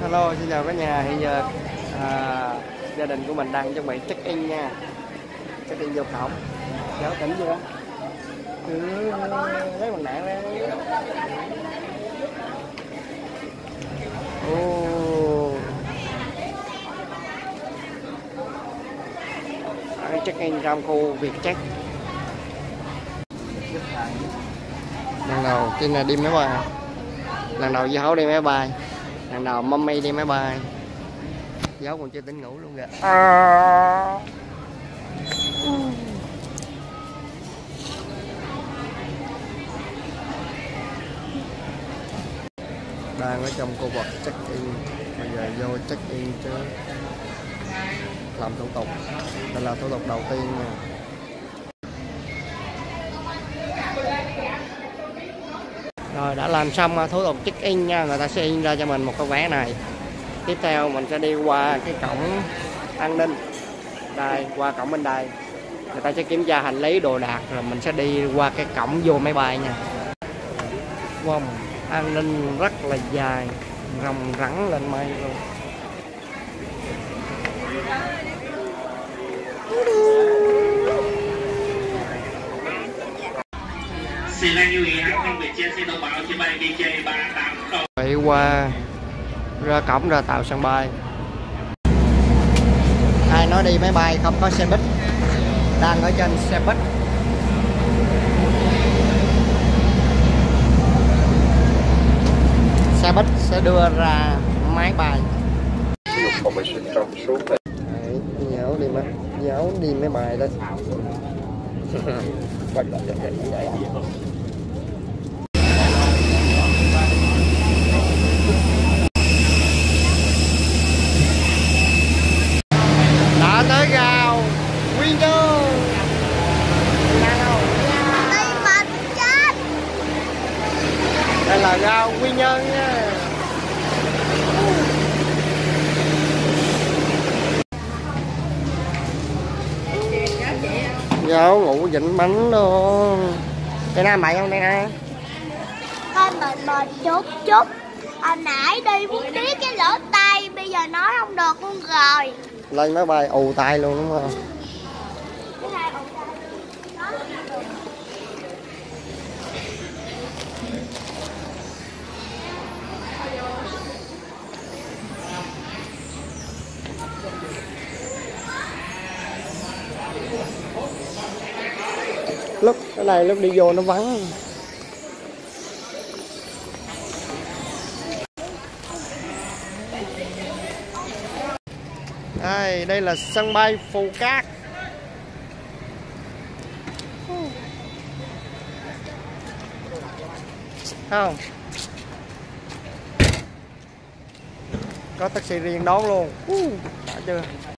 Hello, xin chào cả nhà. Hiện giờ gia đình của mình đang chuẩn bị check in nha. Check in vô cổng. Cháu tỉnh chưa? Lấy bằng nạn ra. Check in trong khu Vietjet. Lần đầu tiên là đi máy bay. Lần đầu Dấu đi máy bay. Lần đầu Mummy đi máy bay. Dấu còn chưa tỉnh ngủ luôn kìa. Đang ở trong khu vực check in. Bây giờ vô check in chứ. Làm thủ tục. Đây là thủ tục đầu tiên nha. Rồi đã làm xong thủ tục check in nha, người ta sẽ in ra cho mình một cái vé này. Tiếp theo mình sẽ đi qua cái cổng an ninh. Đây, qua cổng bên đây. Người ta sẽ kiểm tra hành lý đồ đạc rồi mình sẽ đi qua cái cổng vô máy bay nha. Wow, an ninh rất là dài, rồng rắn lên mây luôn. Phải qua ra cổng ra tàu sân bay. Ai nói đi máy bay không có xe buýt. Đang ở trên xe buýt. Xe buýt sẽ đưa ra máy bay. Dấu đi máy bay đó. Đã tới gào Quy Nhơn. Đây là ga Quy Nhơn nha. Dấu ngủ vịnh bánh luôn. Cái nào mày không đây ha? Thôi mệt chút. Hồi nãy đi muốn tiếc cái lỗ tay, bây giờ nói không được luôn rồi. Lên máy bay ù tay luôn đúng không? Lúc cái này lúc đi vô nó vắng. Đây là sân bay Phù Cát. Không. Có taxi riêng đón luôn. Đã chưa?